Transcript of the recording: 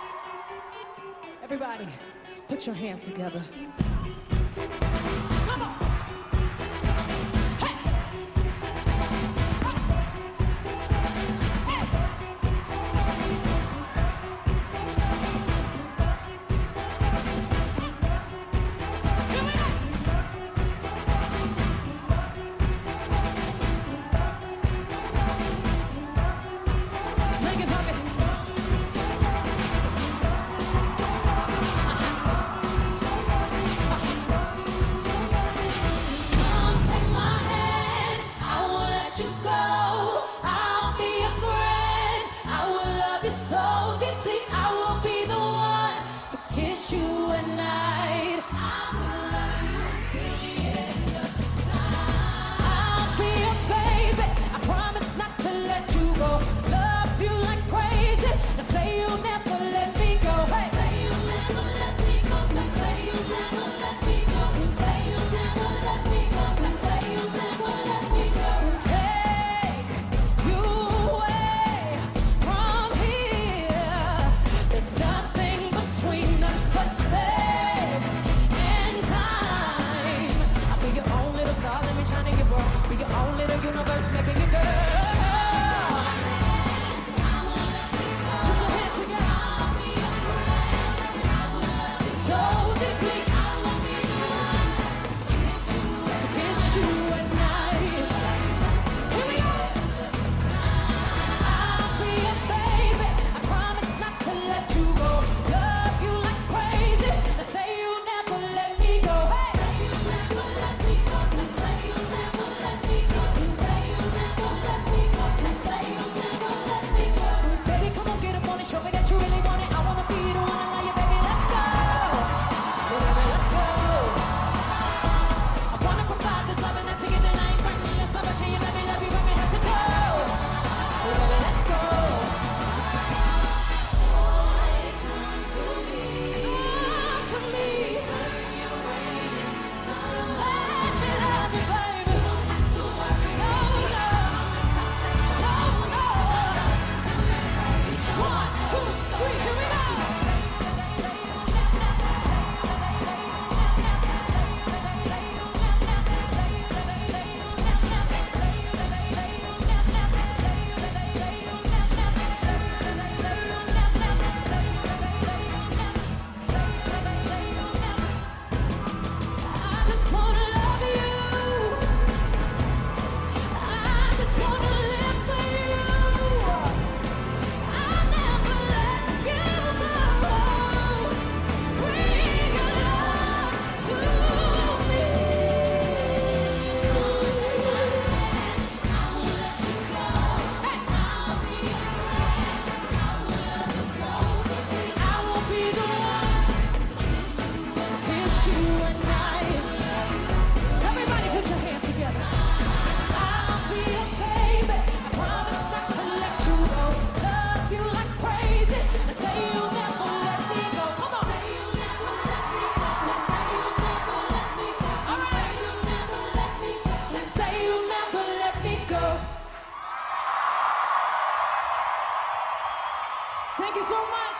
Everybody, put your hands together. Come on. Hey. Hey. Here we go. Make it funky. Be your own little universe, making it girl. Put your hands together. So deeply, to kiss you at night. Here we go. I'll be your baby. I promise not to let you go. Love you like crazy. And say you never let me go. Hey. Say you never let me go. Say you never let me go. Say you never let me go. Say you never let me go. Baby, come on, get up on it. Show me that you really want it. I wanna be the one to love you, baby. Let's go. Baby, let's go. I wanna provide this loving that you get, and I ain't bringing this love. Can you let me love you from your head to toe? Baby, let's go. Boy, come to me. Come to me. Turn your rain into sun. Let me love you, baby. You don't have to worry. No, no. No, no. 1, 2, 3, here we go. I just wanna love you. I just wanna live for you. I'll never let you go. Bring your love to me. I won't let you go. I'll be your friend. I will love you so deeply. I will be the one to kiss you at night. Everybody put your hands together. I'll be your baby. I promise not to let you go. Love you like crazy. And say you'll never let me go. Come on. Say you'll never let me go. Say you'll never let me go. All right. Say you'll never let me go. Say you'll never let me go. Thank you so much.